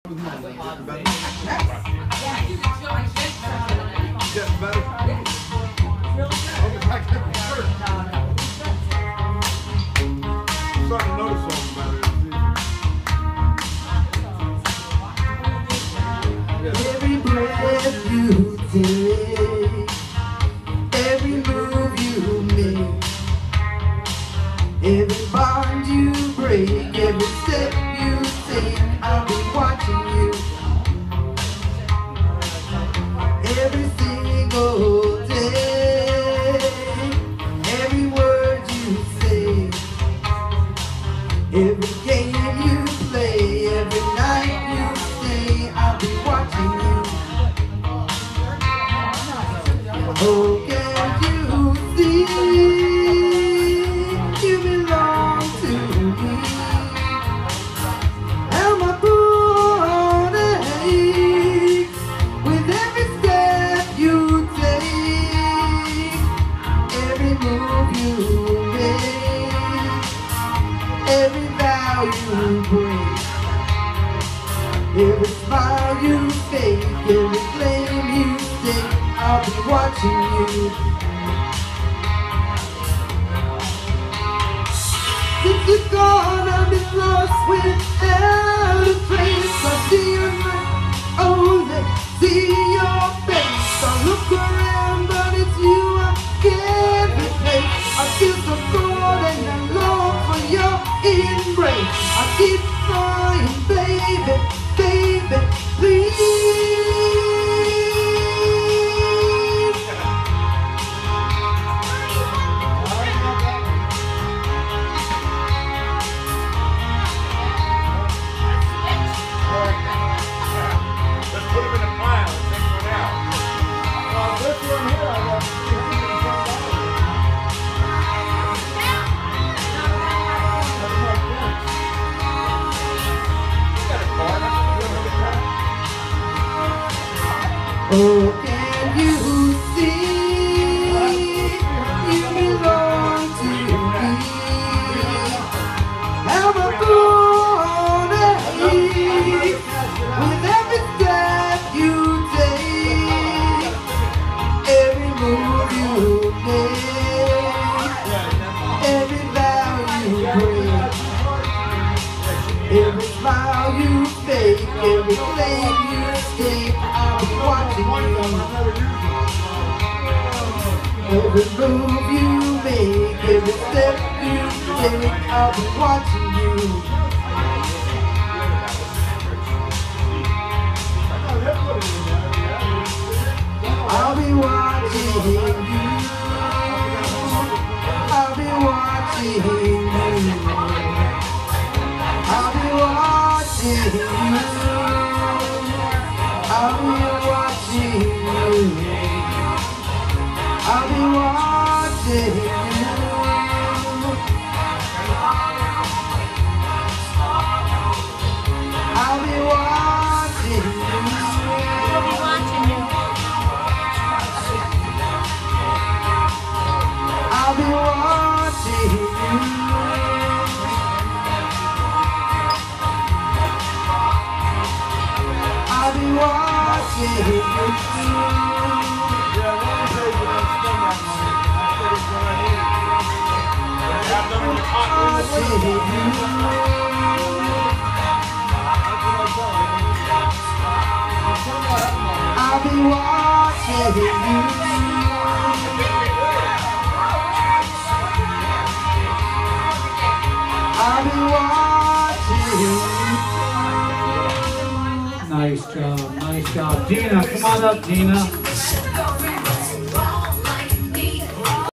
Every breath you take, every move you make, every bond you break, every step you take, I'll be watching you. Every single day, every word you say, every game you play, every night you stay, I'll be watching you. Oh, can't you see you belong to me? And my heart aches with every step you take, every move you make, every vow you break, every smile you fake, every flame you stake, I'll be watching you. Since you're gone, I've been lost without a trace. I see your mind, only see your face. I look around, but it's you I can't replace. I feel so cold and I long for your embrace. I keep trying, baby, baby, please. Oh, can you see you belong to me? How my heart aches with every step you take, every move you make, every vow you break, every smile you fake, every flame you escape, I'll be watching you. Every move you make, every step you take, I'll be watching you. I'll be watching you. I'll be watching you. I'll be watching you. I'll be watching you. I'll be watching you. I'll be watching you. We'll be watching you. I'll be watching you. I'll be watching you. I'll be watching you. I'll be watching you. Nice job, nice job. Gina, come on up, Gina.